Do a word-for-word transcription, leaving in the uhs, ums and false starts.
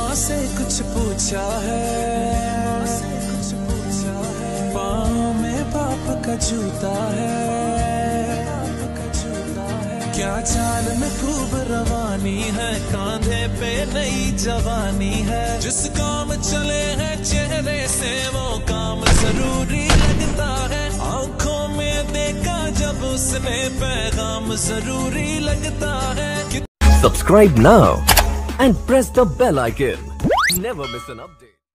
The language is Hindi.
माँ से कुछ पूछा है, पाँव में बाप का जूता है, क्या चाल में खूब रवानी है, कांधे पे नई जवानी है। जिस काम चले हैं चेहरे से वो काम जरूरी लगता है, आंखों में देखा जब उसने पैगाम जरूरी लगता है। Subscribe now and press the bell icon. Never miss an update.